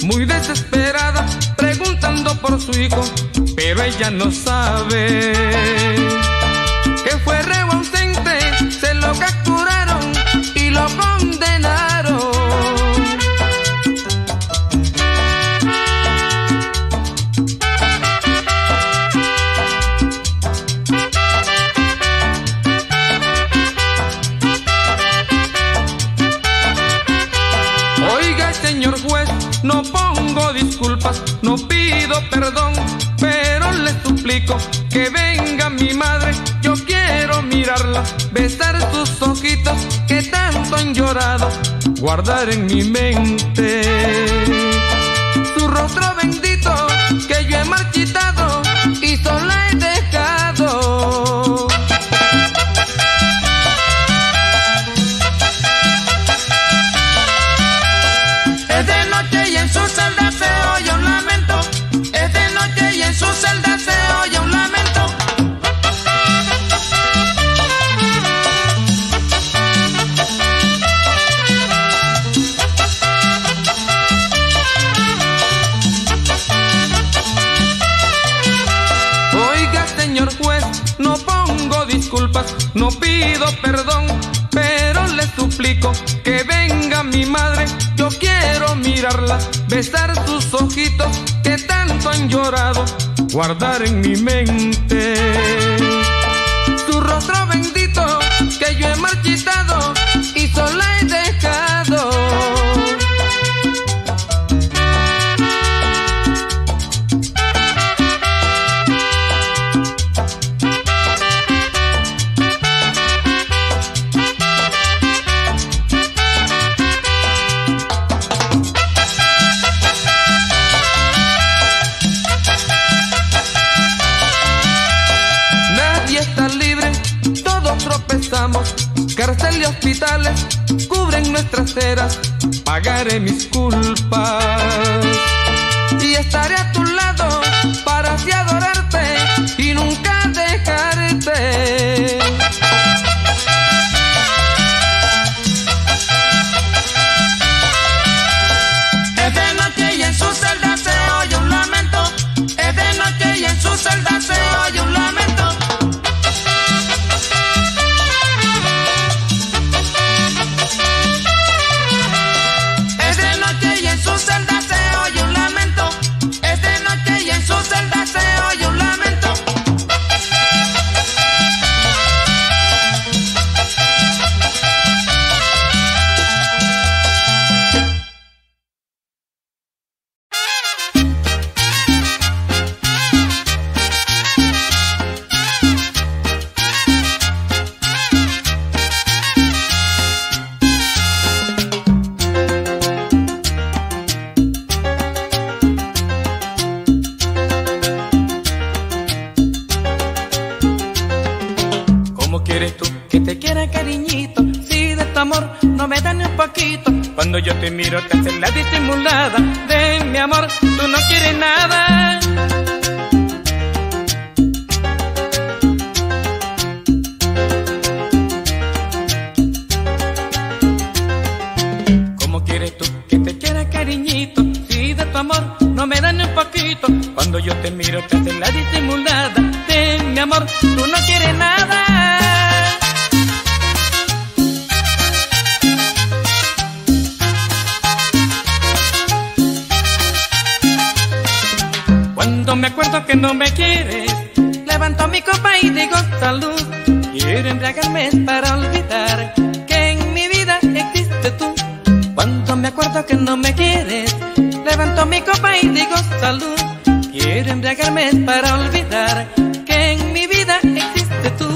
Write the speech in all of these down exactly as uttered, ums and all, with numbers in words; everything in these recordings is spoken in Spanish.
muy desesperada, preguntando por su hijo, pero ella no sabe que fue reo ausente, se lo capturaron y lo condenaron. Oiga, señor juez, no pongo disculpas, no pido perdón, pero le suplico que venga mi madre. Yo quiero mirarla, besar sus ojitos que tanto han llorado, guardar en mi mente su rostro bendito que yo he marchitado y sola he dejado. Es de noche y en su celda se oye un lamento. Es de noche y en su celda se oye un lamento. Oiga, señor juez, no pongo disculpas, no pido perdón, pero le suplico que venga mi madre. Yo quiero mirarla, besar sus ojitos que tanto han llorado, guardar en mi mente su rostro bendito que yo he marchitado y sola he dejado. Cárcel y hospitales cubren nuestras eras, pagaré mis culpas y estaré a tu lado para así adorarte y nunca dejarte. Es de noche y en su celda se oye un lamento. Es de noche y en su celda se oye un lamento. Cuando yo te miro te haces la disimulada de mi amor, tú no quieres nada. ¿Cómo quieres tú que te quiera, cariñito? Si de tu amor no me dan ni un poquito. Cuando yo te miro te haces la disimulada de mi amor, tú no quieres nada. Me acuerdo que no me quieres, levanto mi copa y digo salud. Quiero embriagarme para olvidar que en mi vida existe tú. Cuando me acuerdo que no me quieres, levanto mi copa y digo salud. Quiero embriagarme para olvidar que en mi vida existe tú.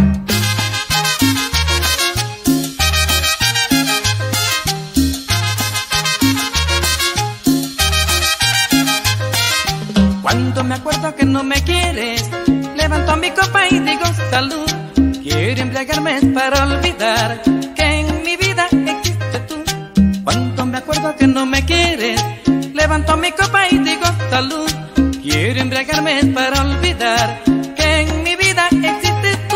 Cuando me acuerdo que no me quieres, levanto mi copa y digo salud. Quiero embriagarme para olvidar que en mi vida existe tú. Cuando me acuerdo que no me quieres, levanto mi copa y digo salud. Quiero embriagarme para olvidar que en mi vida existe tú.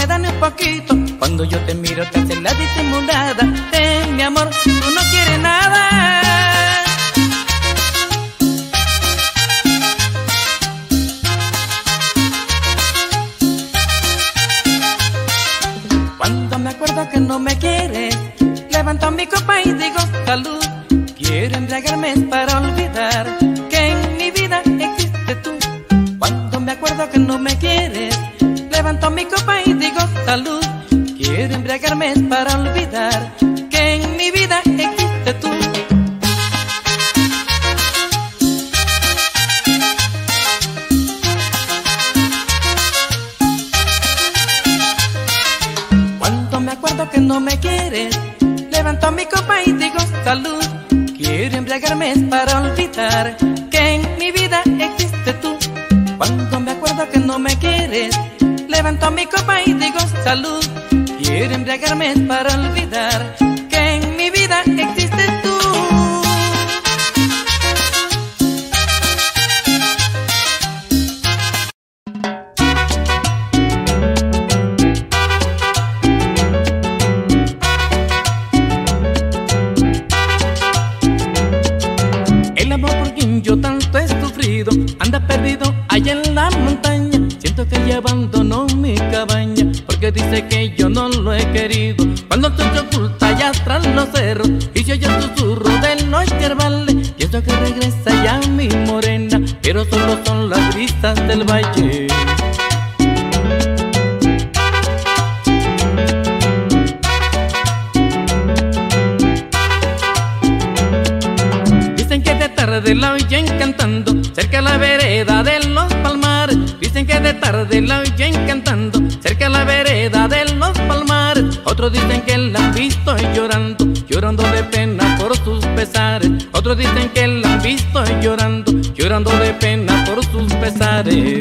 da ni un poquito. Cuando yo te miro te haces la disimulada. De mi amor, tú no quieres nada. Cuando me acuerdo que no me quieres, levanto mi copa y digo salud. Quiero embriagarme para olvidar que en mi vida existe tú. Cuando me acuerdo que no me quieres, levanto mi copa y digo salud. Quiero embriagarme para olvidar que en mi vida existe tú. Cuando me acuerdo que no me quieres, levanto mi copa y digo salud. Quiero embriagarme para olvidar que en mi vida existe tú. Cuando me acuerdo que no me quieres, levanto mi copa y digo salud. Quiero embriagarme para olvidar que en mi vida existe tú. El amor por quien yo tanto he sufrido anda perdido allá en la montaña. Siento que ella abandonó mi cabaña porque dice que yo no lo he querido. Cuando el sol se oculta allá tras los cerros y se oye el susurro de los yerbales, pienso que regresa ya mi morena, pero solo son las brisas del valle. Dicen que de tarde la oyen cantando cerca de la vereda de los palmares. Dicen que de tarde la oyen cantando cerca de la vereda de los palmares. Otros dicen que la han visto llorando, llorando de pena por sus pesares. Otros dicen que la han visto llorando, llorando de pena por sus pesares.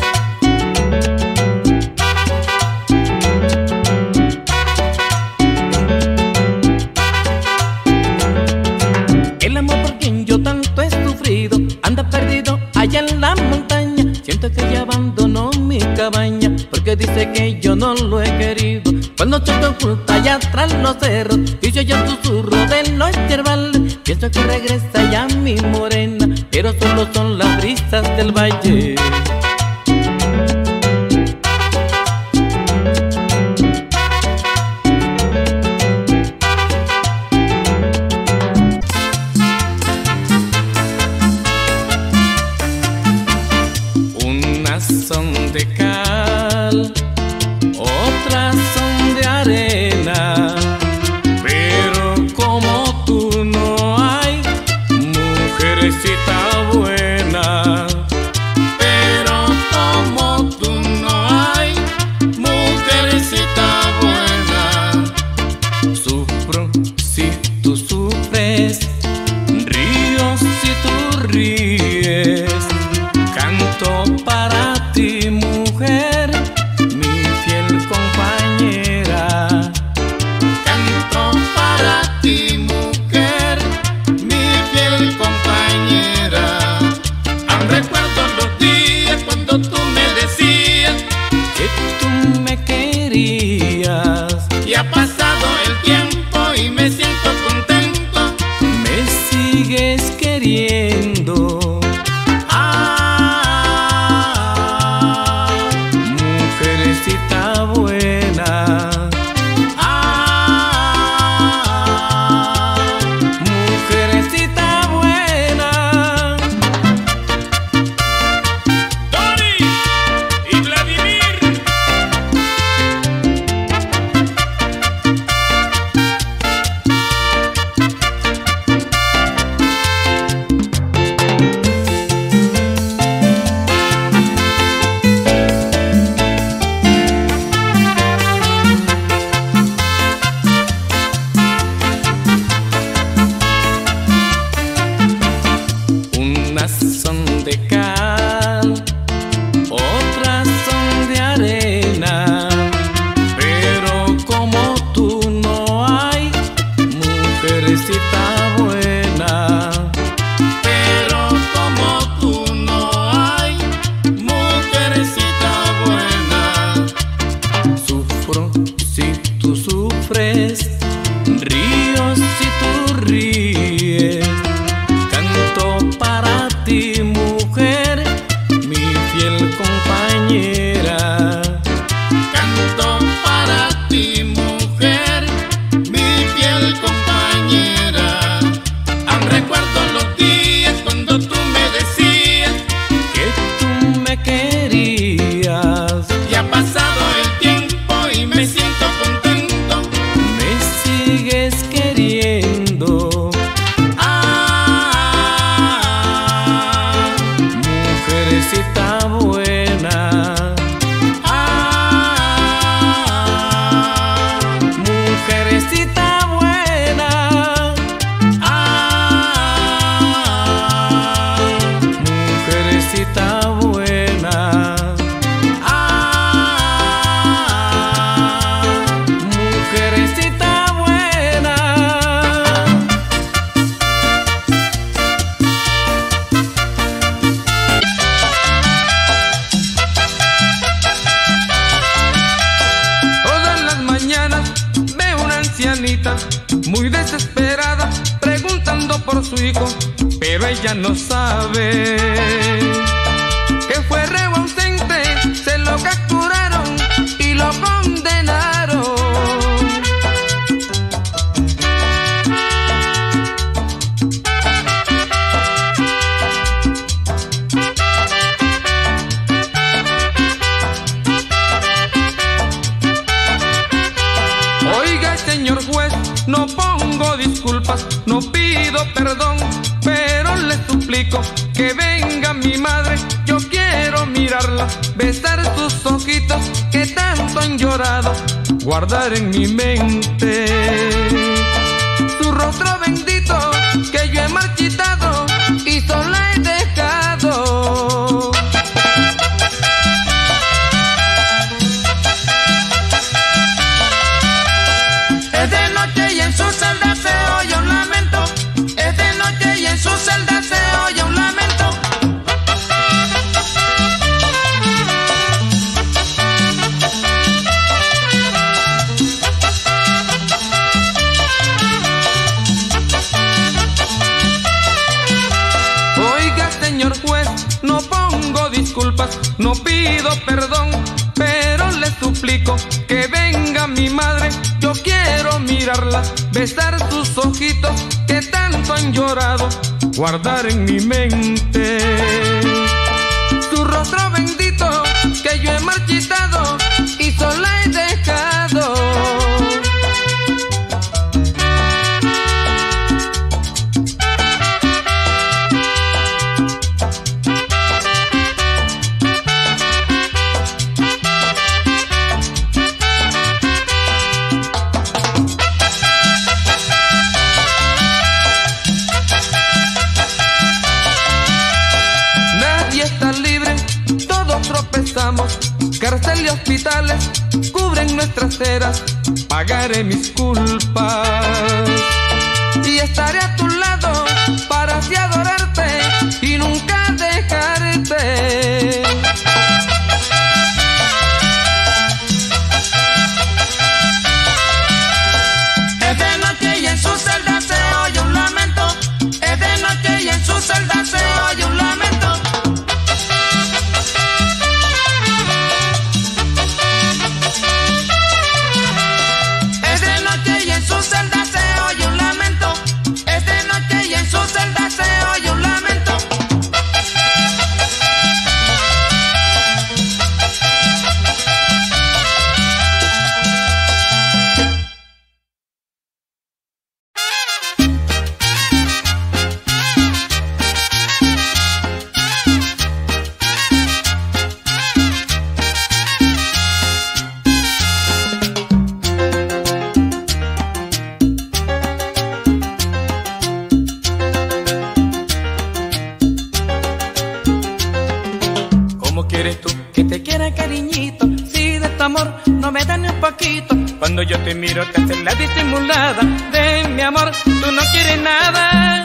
El amor por quien yo tanto he sufrido anda perdido allá en la montaña. Siento que ella abandonó mi cabaña porque dice que yo no lo he querido. Cuando se oculta allá tras los cerros y se oye el susurro de los yerbales, pienso que regresa ya mi morena, pero solo son las brisas del valle. Son de cal, otras son de arena, pero como tú no hay mujercita buena. Pero como tú no hay mujercita buena. Sufro si tú sufres, río si tú ríes, canto para ti, mujer, mi fiel compañera. muy desesperada, preguntando por su hijo, pero ella no sabe que fue reo ausente, se lo capturaron y lo condenaron. Oiga, señor juez, no pongo disculpas, no pido perdón, pero le suplico que venga mi madre. Yo quiero mirarla, besar sus ojitos que tanto han llorado, guardar en mi mente su rostro bendito que yo he marchitado y sola he dejado. Es de noche y en su celda se oye un lamento. Es de noche y en su celda se oye un lamento. Oiga, señor juez, no pongo disculpas, no pido perdón, pero le suplico que venga mi madre. Yo quiero mirarla, besar sus ojitos que tanto han llorado, guardar en mi mente su rostro bendito que yo he marchitado y sola he dejado. Cárcel y hospitales cubren nuestras eras, pagaré mis culpas y estaré a tu lado para así adorarte y nunca dejarte. Es de noche y en su celda se oye un lamento. Es de noche y en su celda se oye un lamento. Cuando yo te miro te haces la disimulada de mi amor, tú no quieres nada.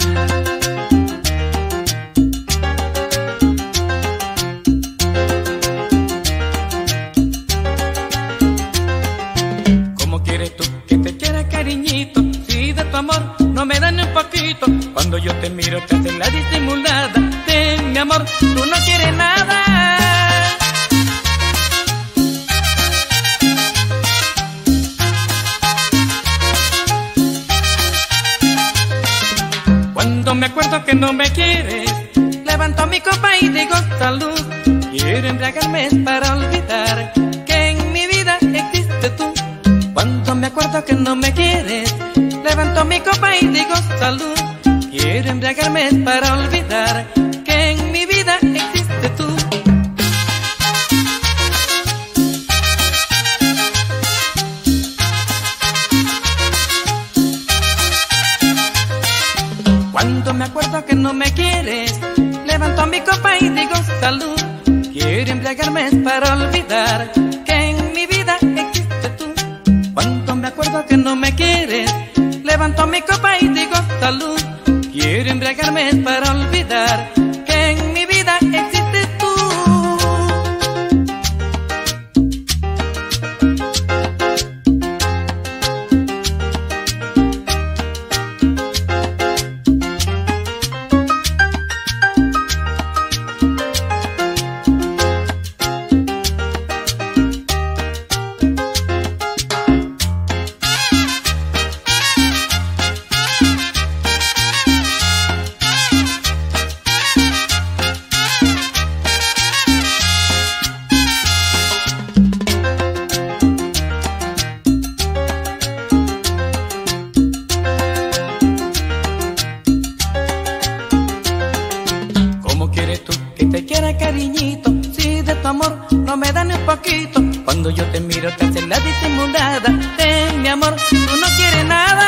¿Cómo quieres tú que te quiera cariñito si de tu amor no me dan ni un poquito? Cuando yo te miro te haces la disimulada de mi amor, tú no quieres nada. Me acuerdo que no me quieres, levanto mi copa y digo salud. Quiero embriagarme para olvidar que en mi vida existe tú. Cuando me acuerdo que no me quieres, levanto mi copa y digo salud. Quiero embriagarme para olvidar que en mi vida existe tú. Cuando me acuerdo que no me quieres, levanto mi copa y digo salud. Quiero embriagarme para olvidar que en mi vida existe tú. Cuando me acuerdo que no me quieres, levanto mi copa y digo salud. Quiero embriagarme para olvidar que en mi vida existe tú. cariñito, si de tu amor no me da ni un poquito. Cuando yo te miro te haces la disimulada. De mi amor tú no quieres nada.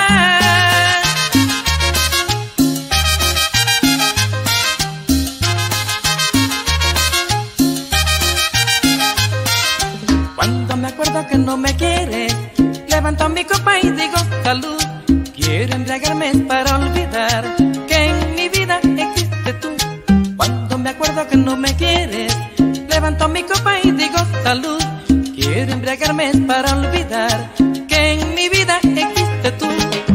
Cuando me acuerdo que no me quieres, levanto mi copa y digo salud. Quiero embriagarme para olvidar que en mi vida existe tú. Cuando me acuerdo que no me quieres, levanto mi copa y digo salud. Quiero embriagarme para olvidar que en mi vida existe tú.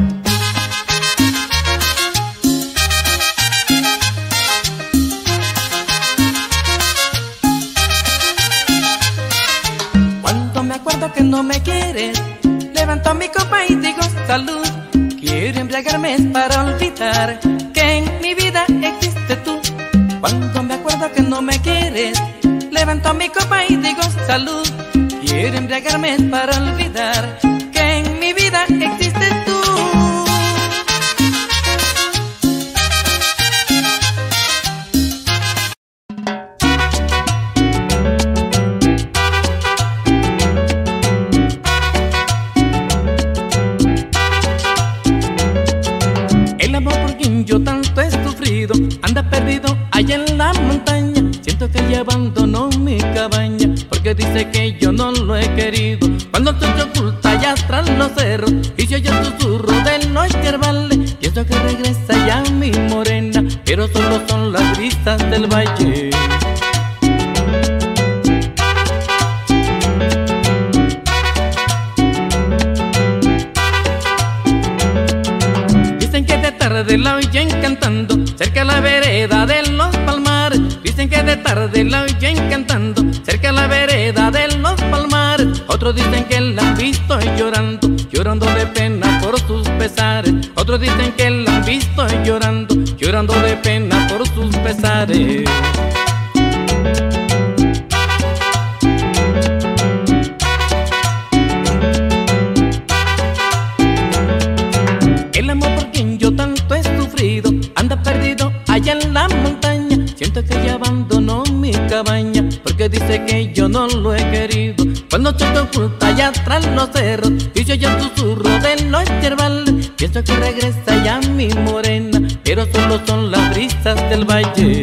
Cuando me acuerdo que no me quieres, levanto mi copa y digo salud. Quiero embriagarme para olvidar que en mi vida existe tú. Cuando me acuerdo que no me quieres, levanto mi copa y digo salud. Quiero embriagarme para olvidar que en mi vida existe tú. El amor por quien yo tanto he sufrido anda perdido allá en la montaña. Siento que ella abandonó mi cabaña porque dice que yo no lo he querido. Cuando el sol se oculta allá tras los cerros y se oye el susurro de los yerbales, pienso que regresa ya mi morena, pero solo son las brisas del valle. Dicen que de tarde la oyen cantando cerca de la vereda de los palmares. Dicen que de tarde la oyen cantando cerca de la vereda de los palmares. Otros dicen que la han visto llorando, llorando de pena por sus pesares. Otros dicen que la han visto llorando, llorando de pena por sus pesares. El amor por quien yo tanto he sufrido anda perdido allá en la montaña. Siento que ella abandonó mi cabaña porque dice que yo no lo he querido. Cuando se oculta allá tras los cerros y se oye el susurro de los yerbales, pienso que regresa ya mi morena, pero solo son las brisas del valle.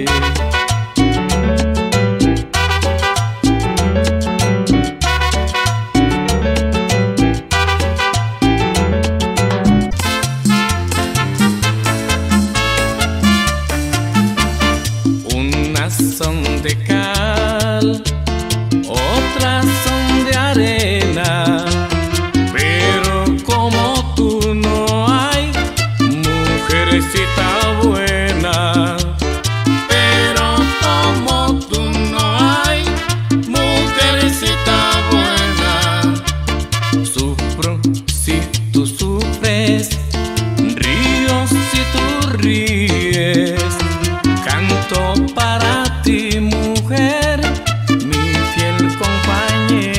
Son de cal, otras son de arena, pero como tú no hay mujercita buena. Pero como tú no hay mujercita buena. Sufro si tú sufres, río si tú ríes, canto para ti, mujer, mi fiel compañera.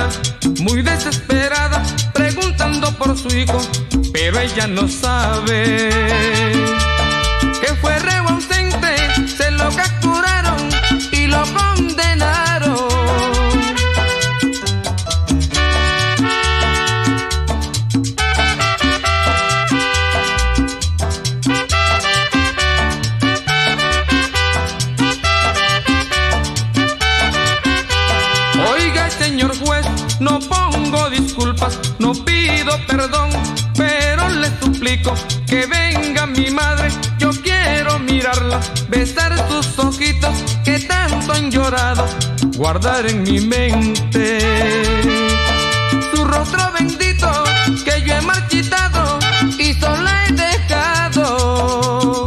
muy desesperada, preguntando por su hijo, pero ella no sabe que fue reo ausente, se lo capturaron y lo condenaron. Oiga, señor juez, no pongo disculpas, no pido perdón, pero le suplico que venga mi madre. Yo quiero mirarla, besar sus ojitos que tanto han llorado, guardar en mi mente su rostro bendito que yo he marchitado y sola he dejado.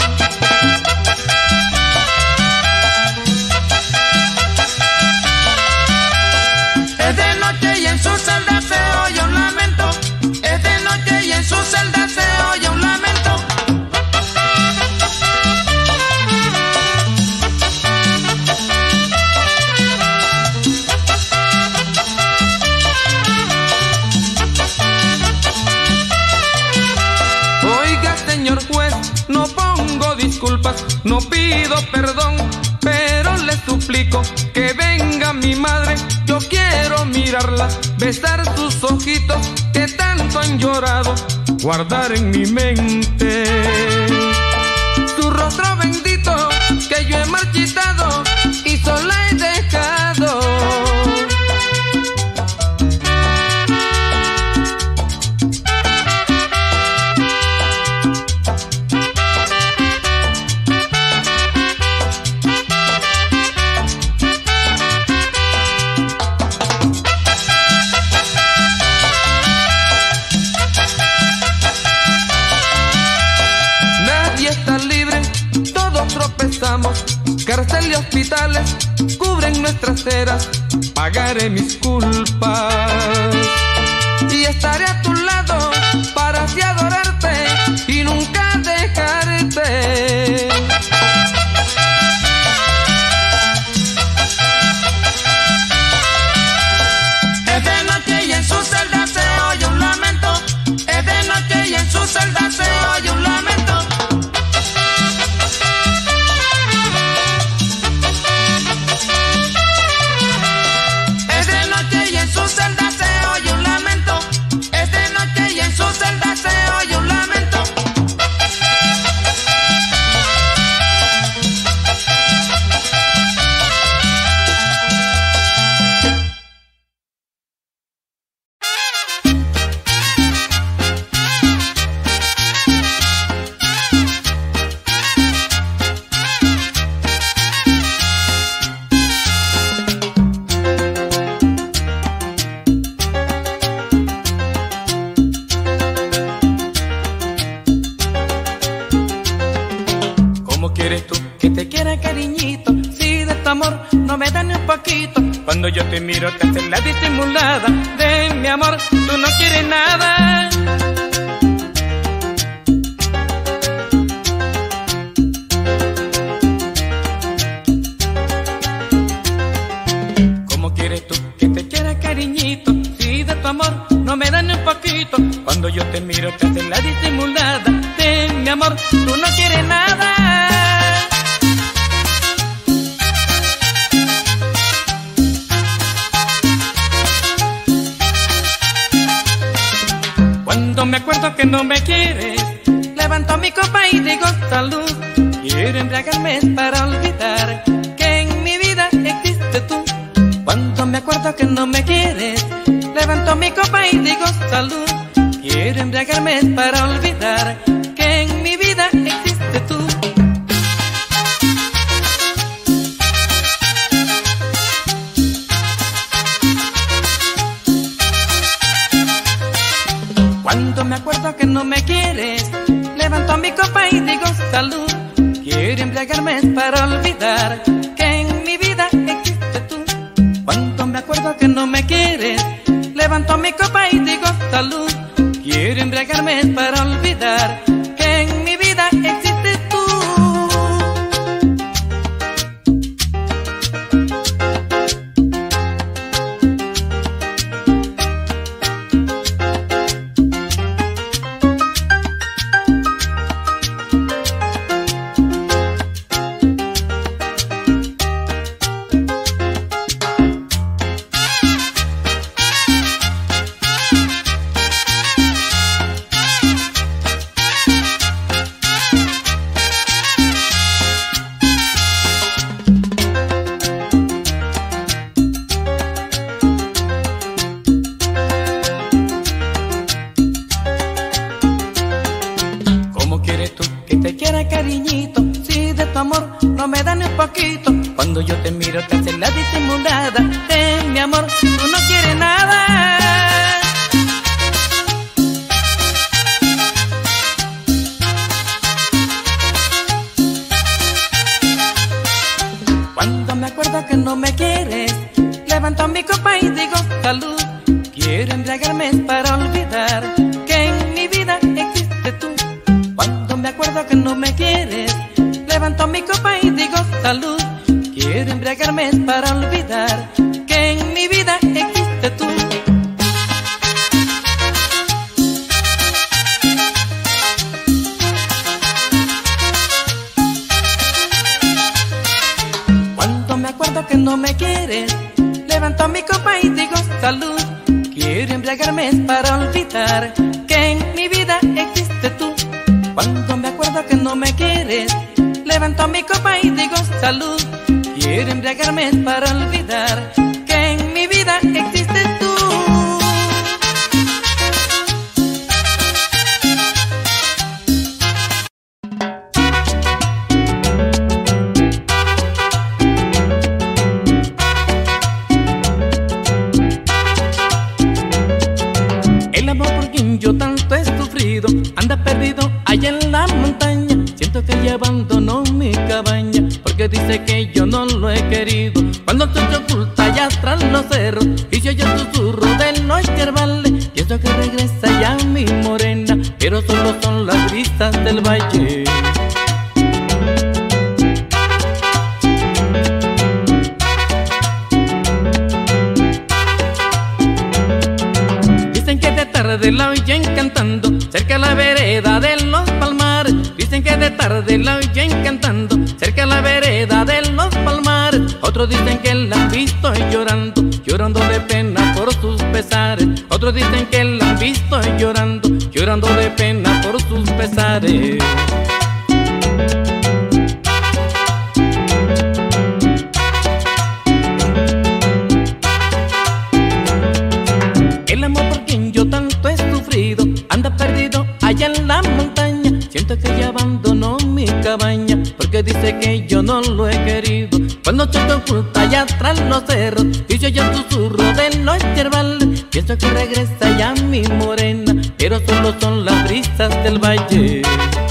Es de noche y en su celda se oye un lamento. Es de noche y en su celda se oye un lamento. Oiga, señor juez, no pongo disculpas, no pido perdón, pero le suplico que venga mi madre. Yo quiero mirarla, besar sus ojitos que tanto han llorado, guardar en mi mente su rostro bendito que yo he marchitado y sola he dejado. Cárcel y hospitales cubren nuestras eras, pagaré mis culpas y estaré a tu lado para así adorarte y nunca dejarte. Es de noche y en su celda se oye un lamento. Es de noche y en su celda se oye un lamento. Cuando yo te miro te haces la disimulada de mi amor, tú no quieres nada. ¿Cómo quieres tú que te quiera, cariñito? Si de tu amor no me dan ni un poquito. Cuando yo te miro te haces la disimulada de mi amor, tú no quieres nada. Me acuerdo que no me quieres, levanto mi copa y digo salud. Quiero embriagarme para olvidar que en mi vida existe tú. Cuando me acuerdo que no me quieres, levanto mi copa y digo salud. Quiero embriagarme para olvidar que en mi vida existe tú. Cuando me acuerdo que no me quieres, levanto mi copa y digo salud. Quiero embriagarme para olvidar que en mi vida existe tú. Cuando me acuerdo que no me quieres, levanto mi copa y digo salud. Quiero embriagarme para olvidar que en mi vida existe tú. poquito. Cuando yo te miro te haces la disimulada. Eh, mi amor, tú no quieres nada. Cuando me acuerdo que no me quieres, levanto mi copa y digo salud. Quiero embriagarme para olvidar que en mi vida existe tú. Cuando me acuerdo que no me quieres, levanto mi copa y digo salud. Quiero embriagarme para olvidar que en mi vida existe tú. Cuando me acuerdo que no me quieres, levanto mi copa y digo salud. Quiero embriagarme para olvidar que en mi vida existe tú. Cuando me acuerdo que no me quieres, levanto mi copa y digo salud. Quiero embriagarme para olvidar que en mi vida existe tú. El amor por quien yo tanto he sufrido anda perdido allá en la montaña. Siento que ella abandonó mi cabaña porque dice que yo no lo he querido. Cuando el sol se oculta allá tras los cerros y se oye el susurro de los yerbales, pienso que regresa ya mi morena, pero solo son las brisas del valle. Dicen que de tarde la oyen cantando cerca a la vereda de los palmares. Dicen que de tarde la oyen cantando cerca a la vereda de los palmares. Otros dicen que la han visto llorando, llorando de pena por sus pesares. Otros dicen que la han visto llorando, llorando de pena por sus pesares. El amor por quien yo tanto he sufrido anda perdido allá en la montaña. Siento que ella abandonó mi cabaña porque dice que yo no lo he querido. Cuando se oculta allá tras los cerros y se oye el susurro de los yerbales, pienso que regresa ya mi morena, pero solo son las brisas del valle.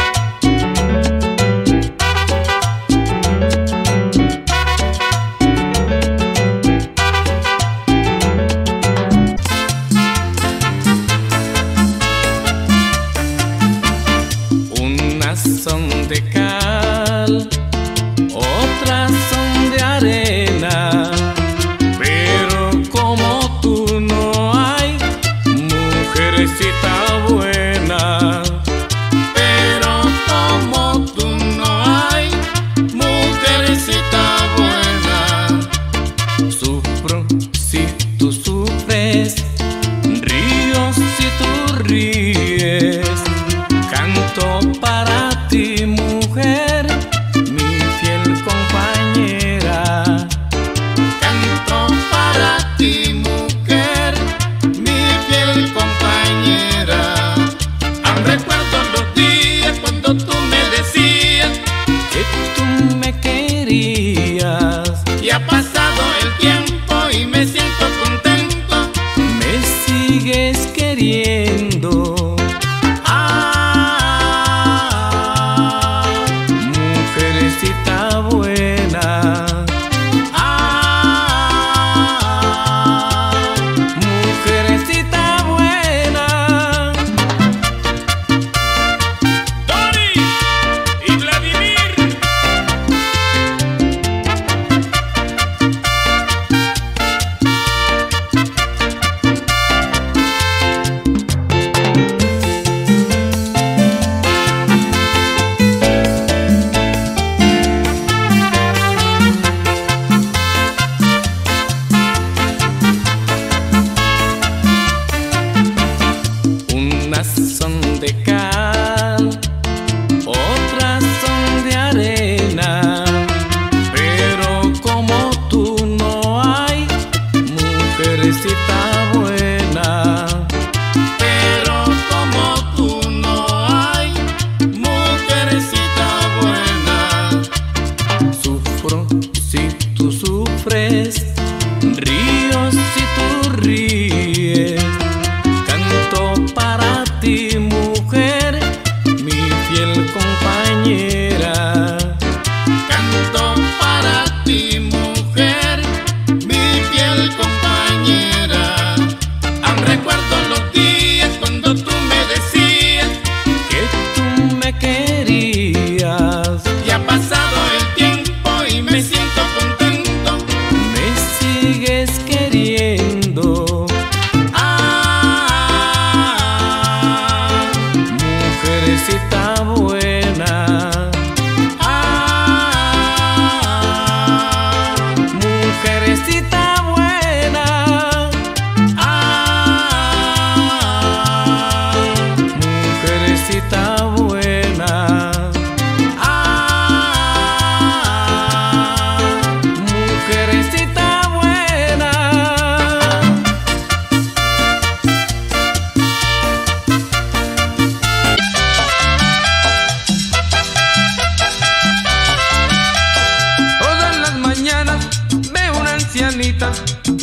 Son de cal, otras son de arena, pero como tú no hay mujercita buena. Pero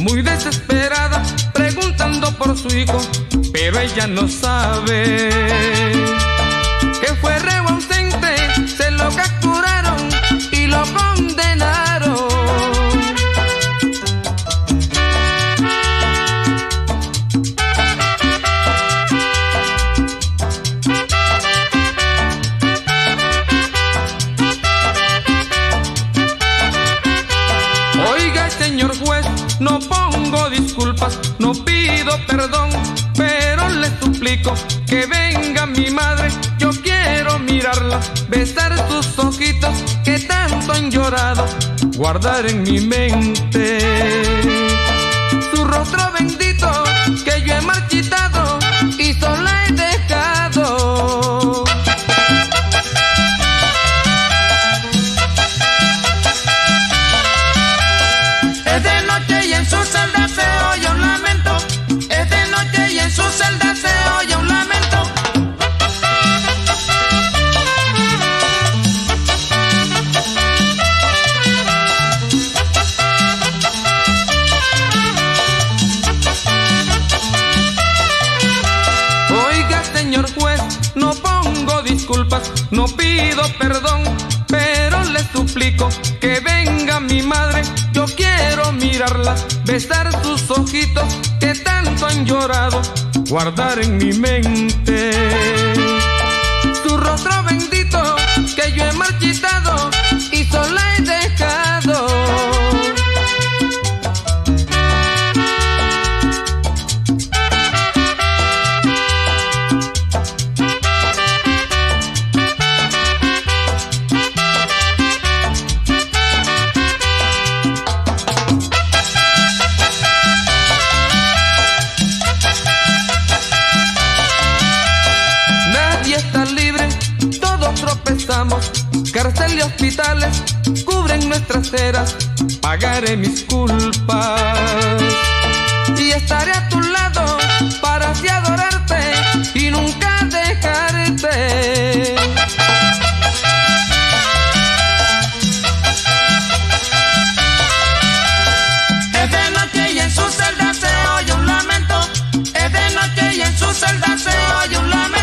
muy desesperada, preguntando por su hijo, pero ella no sabe que fue reo ausente, se lo capturaron y lo condenaron. Oiga, señor juez, no pongo disculpas, no pido perdón, pero le suplico que venga mi madre. Yo quiero mirarla, besar sus ojitos que tanto han llorado, guardar en mi mente su rostro bendito que yo he marchitado y sola he dejado. Es de noche y en su celda se oye un lamento. Es de noche y en su celda se oye un lamento. Oiga, señor juez, no pongo disculpas, no pido perdón, pero le suplico que venga mi madre. Yo quiero mirarla, besar sus ojitos que tanto han llorado, guardar en mi mente su rostro bendito que yo he marchitado y sola he dejado. Cárcel y hospitales cubren nuestras eras, pagaré mis culpas y estaré a tu lado para así adorarte y nunca dejarte. Es de noche y en su celda se oye un lamento. Es de noche y en su celda se oye un lamento.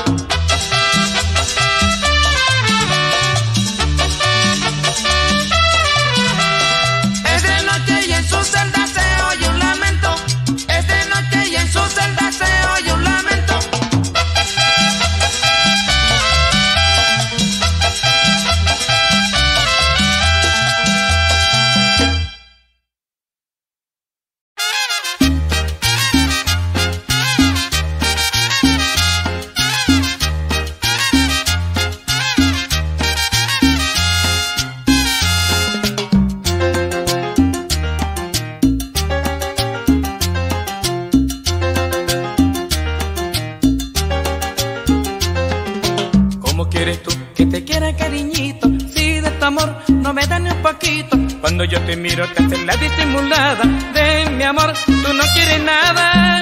Cuando yo te miro te haces la disimulada de mi amor, tú no quieres nada.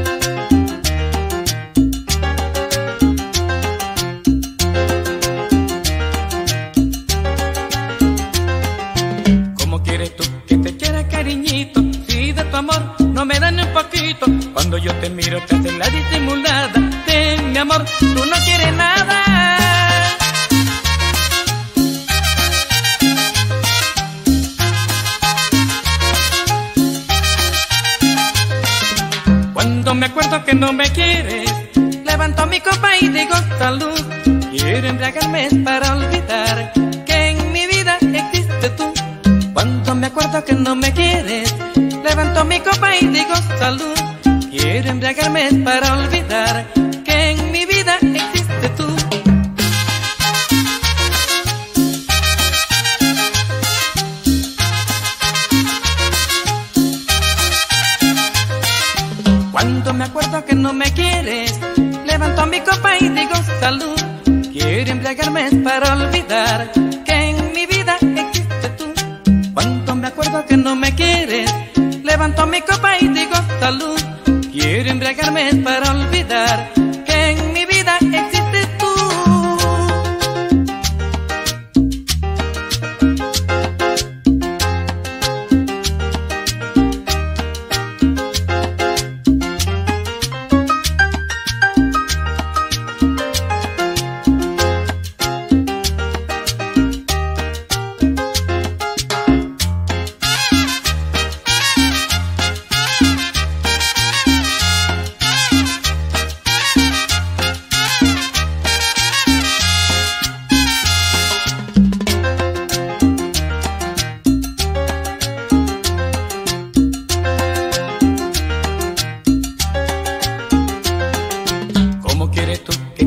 ¿Cómo quieres tú que te quiera cariñito si de tu amor no me dan ni un poquito? Cuando yo te miro te haces la disimulada de mi amor, tú no quieres nada. Me acuerdo que no me quieres, levanto mi copa y digo salud. Quiero embriagarme para olvidar que en mi vida existe tú. Cuando me acuerdo que no me quieres, levanto mi copa y digo salud. Quiero embriagarme para olvidar que en mi vida existe tú. Cuando me acuerdo que no me quieres, levanto mi copa y digo salud. Quiero embriagarme para olvidar que en mi vida existe tú. Cuando me acuerdo que no me quieres, levanto mi copa y digo salud. Quiero embriagarme para olvidar que en mi vida existe tú.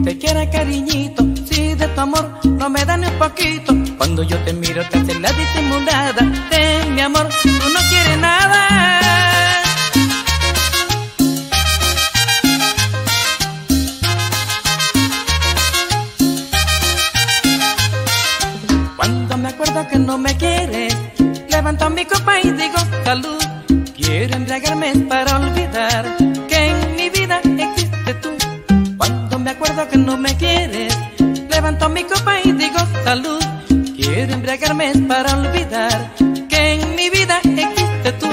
te quiera cariñito, si de tu amor no me da ni un poquito. Cuando yo te miro te hace la disimulada de mi amor, tú no quieres nada. Cuando me acuerdo que no me quieres, levanto mi copa y digo salud. Quiero embriagarme para olvidar que en mi vida existe tú. Cuando me acuerdo que no me quieres, levanto mi copa y digo salud. Quiero embriagarme para olvidar que en mi vida existe tú.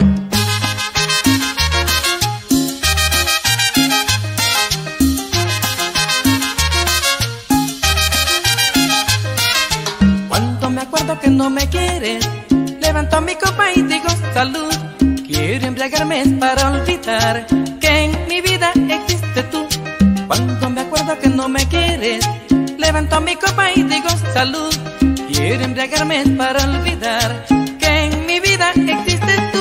Cuando me acuerdo que no me quieres, levanto mi copa y digo salud. Quiero embriagarme para olvidar que en mi vida existe tú. Cuando me acuerdo que no me quieres, levanto mi copa y digo salud. Quiero embriagarme para olvidar que en mi vida existe tú.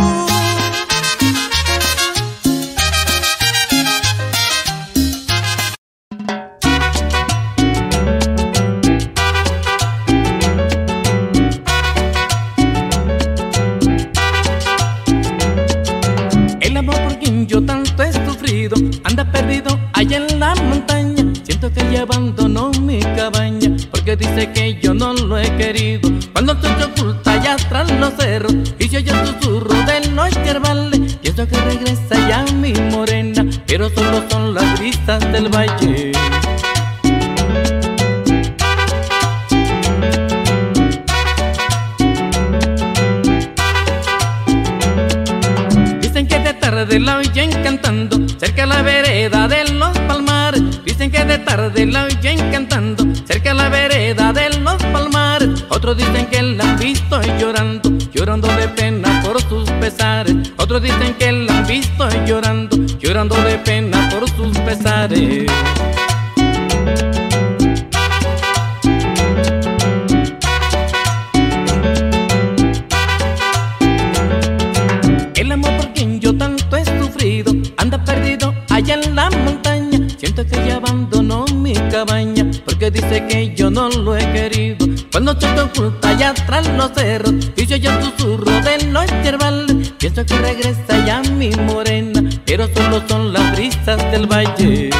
El amor por quien yo tanto he sufrido anda perdido allá en la montaña. Siento que ella abandonó mi cabaña porque dice que yo no lo he querido. Cuando el sol se oculta allá tras los cerros y se oye el susurro de los yerbales, pienso que regresa ya mi morena, pero solo son las brisas del valle. Dicen que de tarde la oyen cantando cerca a la vereda de los palmares. Dicen que de tarde la oyen cantando cerca a la vereda de los palmares. Otros dicen que la han visto llorando, llorando de pena por sus pesares. Otros dicen que la han visto llorando, llorando de pena por sus pesares. El amor por quien yo tanto he sufrido anda perdido allá en la montaña. Siento que ella abandonó mi cabaña porque dice que yo no lo he querido. Cuando se oculta allá tras los cerros y se oye el susurro de los yerbales, pienso que regresa ya mi morena, pero solo son las brisas del valle.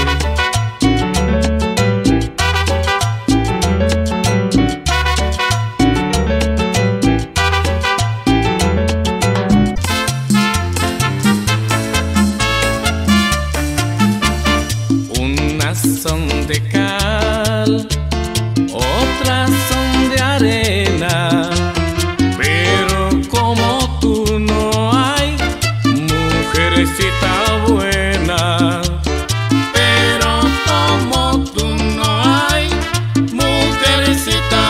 Son de cal, otras son de arena, pero como tú no hay mujercita buena. Pero como tú no hay mujercita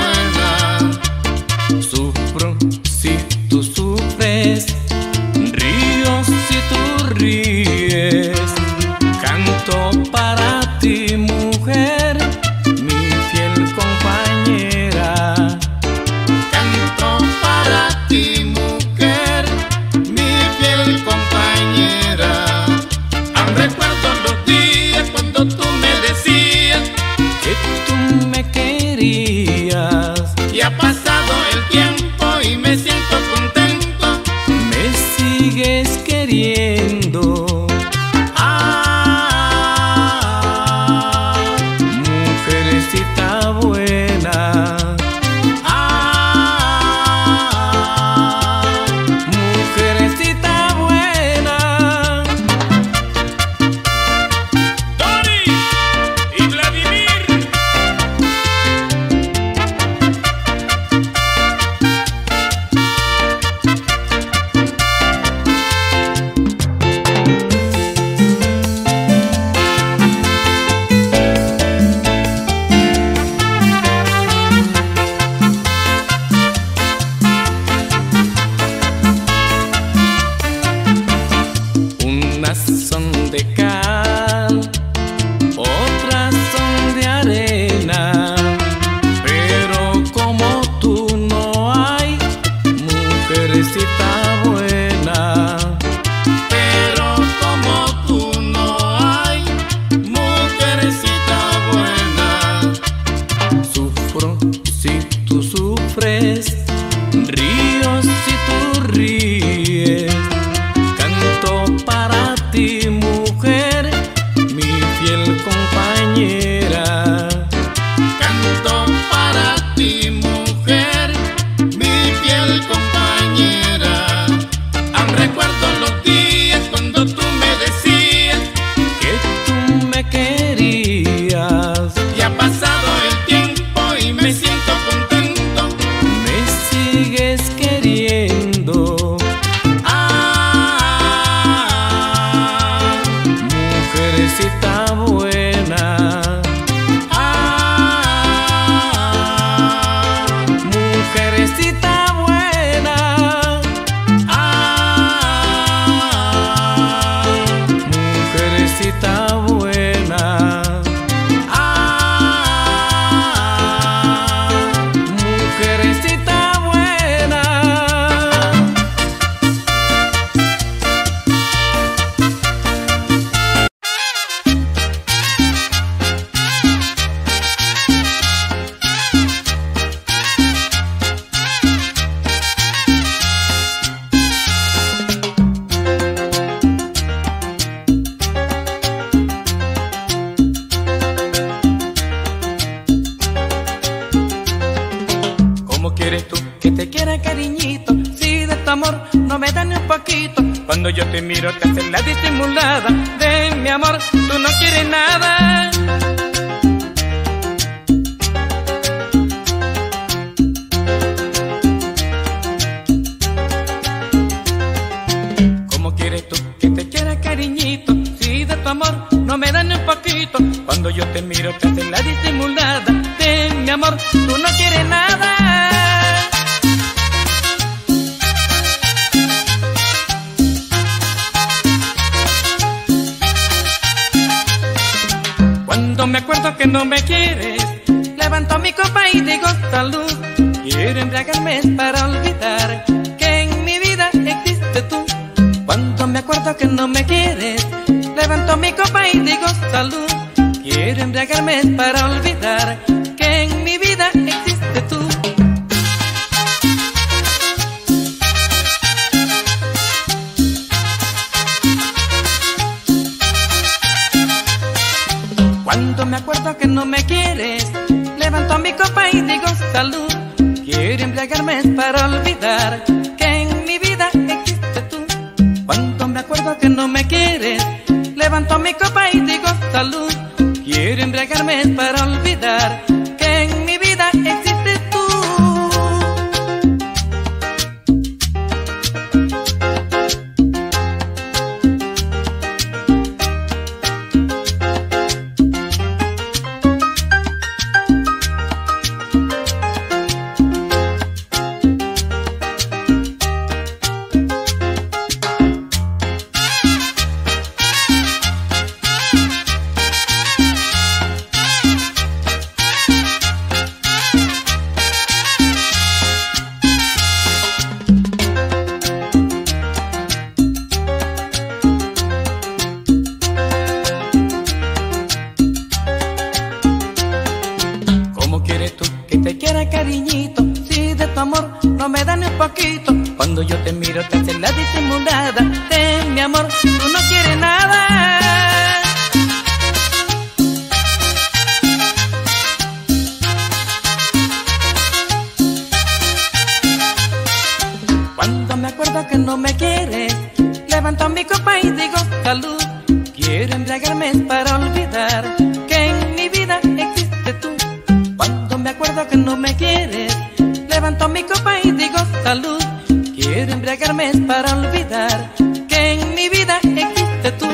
buena. Sufro si tú sufres, río si tú ríes, canto para ti, mujer, mi fiel compañera. Canto para ti, mujer, mi fiel compañera. Aún recuerdo los días cuando tú me decías que tú me querías. Y ha pasado el tiempo y me siento contento. Me sigues queriendo. Buena, ah, mujercita buena. Doris y Vladimir. quiera cariñito, si de tu amor no me da ni un poquito. Cuando yo te miro te haces la disimulada. De mi amor tú no quieres nada. ¿Cómo quieres tú que te quiera cariñito, si de tu amor no me da ni un poquito? Cuando yo te miro te haces la disimulada. De mi amor tú no quieres nada. Cuando me acuerdo que no me quieres, levanto mi copa y digo salud. Quiero embriagarme para olvidar que en mi vida existe tú. Cuando me acuerdo que no me quieres, levanto mi copa y digo salud. Quiero embriagarme para olvidar que en mi vida existe tú. Cuando me acuerdo que no me quieres, levanto mi copa y digo salud. Quiero embriagarme para olvidar que en mi vida existe tú. Cuando me acuerdo que no me quieres, levanto mi copa y digo salud. Quiero embriagarme para olvidar que en mi vida existe tú. Te quiera cariñito, si de tu amor no me da ni un poquito. Cuando yo te miro te haces la disimulada. De mi amor tú no quieres nada. Cuando me acuerdo que no me quieres, levanto mi copa y digo salud. Quiero embriagarme para olvidar que en mi vida existe tú. Cuando me acuerdo que no me quieres, levanto mi copa y digo salud. Quiero embriagarme para olvidar que en mi vida existe tú.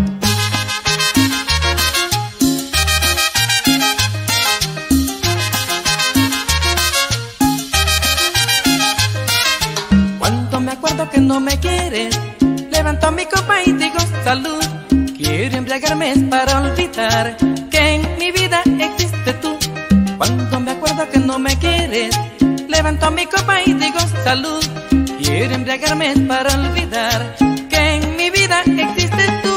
Cuando me acuerdo que no me quieres, levanto mi copa y digo salud. Quiero embriagarme para olvidar que en mi vida existe tú. Cuando me acuerdo que no me quieres, levanto mi copa y digo salud. Quiero embriagarme para olvidar que en mi vida existe tú.